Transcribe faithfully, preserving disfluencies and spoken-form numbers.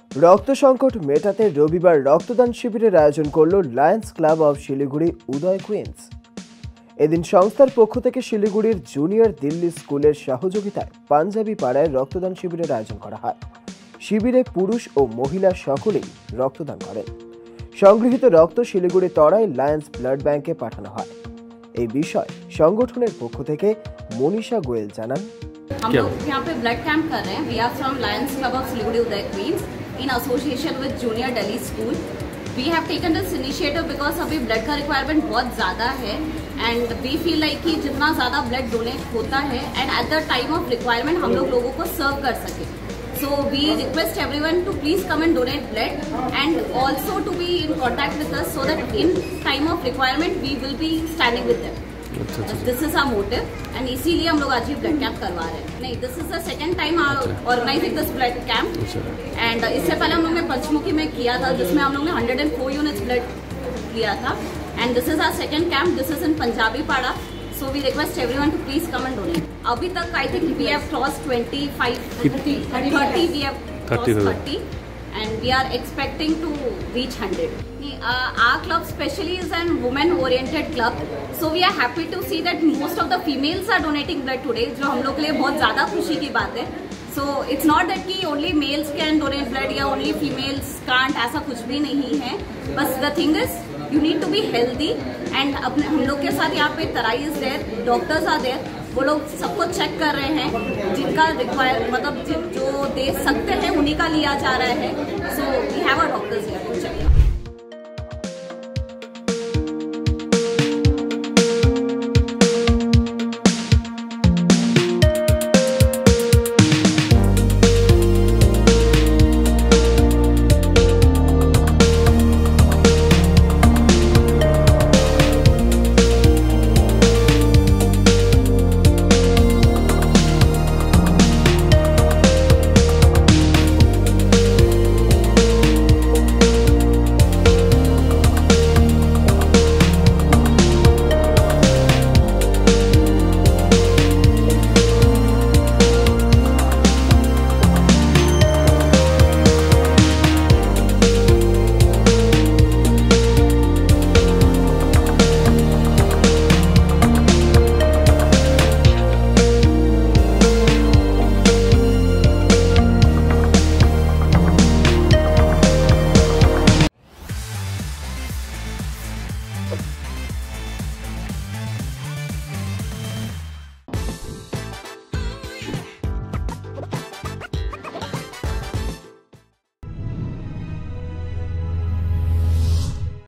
रक्त संकट मेटाते रविवार रक्तदान शिविरेर आयोजन करल Lions Club of Siliguri Uday Queens. एदिन संस्थार पक्ष थेके शिलिगुड़ीर जूनियर दिल्ली स्कूलेर सहयोगिताय पांजाबी पाड़ाय रक्तदान शिविरेर आयोजन करा हय। शिविरे पुरुष और महिला सकलेई रक्तदान करेन। संगृहीत रक्त शिलिगुड़ी तराई लायन्स ब्लाड बैंके पाठानो हय। এই বিষয় সংগঠনের পক্ষ থেকে মনীষা গোয়েল জানান, हम लोग यहाँ पे ब्लड कैंप कर रहे हैं। We are from Lions Club of Siliguri Uday Queens in association with Junior Delhi School. We have taken this initiative because अभी ब्लड का रिक्वायरमेंट बहुत ज़्यादा है एंड वी फील लाइक कि जितना ज़्यादा ब्लड डोनेट होता है and at the time of requirement हम लोग लोगों को सर्व कर सके। So we request everyone to please come and donate blood and also to be in contact with us so that in time of requirement we will be standing with them. This is our motive and इसीलिए हम लोग आज ये blood camp करवा रहे हैं। नहीं, this is the second time organizing this blood camp and इससे पहले हम लोग ने पंचमुखी में किया था जिसमें हम लोग ने one hundred four units blood लिया था and this is our second camp. This is in Punjabi पाड़ा. So we request everyone to please come and donate. अभी तक I think we have crossed twenty-five, thirty, thirty we have crossed thirty and we are expecting to reach one hundred. Uh, our club specially is a women oriented club. So we are happy to see that most of the females are donating blood today, जो हम लोग के लिए बहुत ज़्यादा खुशी की बात है। So it's not that कि only males can donate blood या only females can't, ऐसा कुछ भी नहीं है। बस the thing is you need to be healthy and अपने हम लोग के साथ यहाँ पे तराई is there, doctors are there, वो लोग सबको चेक कर रहे हैं जिनका रिक्वायर मतलब जो दे सकते हैं उन्हीं का लिया जा रहा है। So we have our doctors here to check.